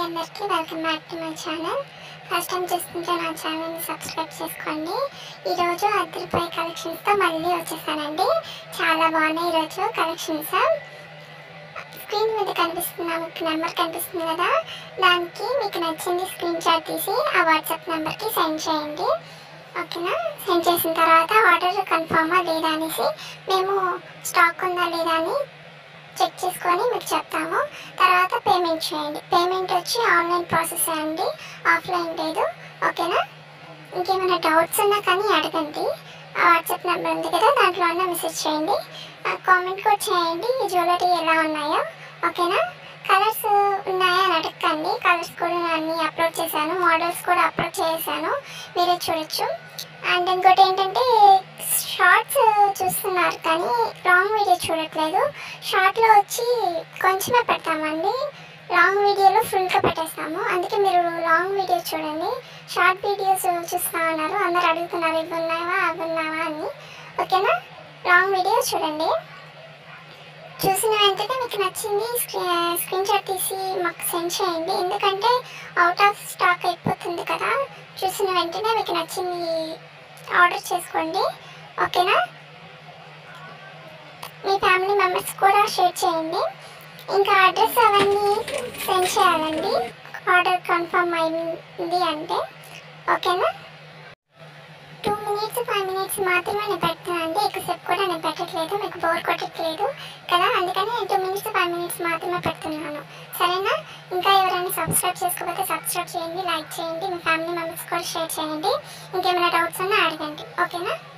అందరికీ welcome back to my channel. First time చూస్తుంటే నా ఛానల్ని సబ్స్క్రైబ్ చేసుకోండి. ఈరోజు అద్దరిపోయే కలెక్షన్స్తో మళ్ళీ వచ్చేసానండి. చాలా బాగున్నాయి ఈరోజు కలెక్షన్స్. స్క్రీన్ మీద కనిపిస్తున్న మీకు నెంబర్ కనిపిస్తుంది కదా, దానికి మీకు నచ్చింది స్క్రీన్ షాట్ తీసి ఆ వాట్సాప్ నెంబర్కి సెండ్ చేయండి. ఓకేనా? సెండ్ చేసిన తర్వాత ఆర్డర్ కన్ఫర్మా లేదా అనేసి మేము స్టాక్ ఉందా లేదా అని చెక్ చేసుకొని మీకు చెప్తాము. తర్వాత పేమెంట్ చేయండి. పేమెంట్ వచ్చి ఆన్లైన్ ప్రాసెస్ అండి, ఆఫ్లైన్ లేదు. ఓకేనా? ఇంకేమైనా డౌట్స్ ఉన్నా కానీ అడగండి. ఆ వాట్సాప్ నెంబర్ ఉంది కదా, దాంట్లో ఉన్న మెసేజ్ చేయండి. కామెంట్ కూడా చేయండి ఈ జ్యువెలరీ ఎలా ఉన్నాయో. ఓకేనా? కలర్స్ ఉన్నాయా అని అడగండి. కలర్స్ కూడా అన్నీ అప్లోడ్ చేశాను, మోడల్స్ కూడా అప్లోడ్ చేశాను, మీరే చూడొచ్చు. అండ్ ఇంకోటి ఏంటంటే, షార్ట్స్ చూస్తున్నారు కానీ లాంగ్ వీడియో చూడట్లేదు. షార్ట్లో వచ్చి కొంచెమే పెడతామండి, లాంగ్ వీడియోలో ఫుల్గా పెట్టేస్తాము. అందుకే మీరు లాంగ్ వీడియో చూడండి. షార్ట్ వీడియోస్ చూస్తూ ఉన్నారు, అందరు అడుగుతున్నారు ఇవి ఉన్నావా అవి ఉన్నావా అని. ఓకేనా? లాంగ్ వీడియో చూడండి. చూసిన వెంటనే మీకు నచ్చింది స్క్రీన్ షాట్ తీసి మాకు సెండ్ చేయండి. ఎందుకంటే అవుట్ ఆఫ్ స్టాక్ అయిపోతుంది కదా. చూసిన వెంటనే మీకు నచ్చింది ఆర్డర్ చేసుకోండి. ఓకేనా? మీ ఫ్యామిలీ మెంబర్స్ కూడా షేర్ చేయండి. ఇంకా అడ్రస్ అవన్నీ సెండ్ చేయాలండి ఆర్డర్ కన్ఫర్మ్ అయింది అంటే. ఓకేనా? 2 minutes 5 minutes మాత్రమే నేను పెడుతున్నానండి, ఎక్కువసేపు కూడా నేను పెట్టట్లేదు, మీకు బోర్ కొట్టట్లేదు కదా, అందుకని నేను 2 minutes 5 minutes మాత్రమే పెడుతున్నాను. సరేనా? ఇంకా ఎవరైనా సబ్స్క్రైబ్ చేసుకోకపోతే సబ్స్క్రైబ్ చేయండి, లైక్ చేయండి, మీ ఫ్యామిలీ మెంబర్స్ కూడా షేర్ చేయండి. ఇంకేమైనా డౌట్స్ ఉన్నా అడగండి. ఓకేనా?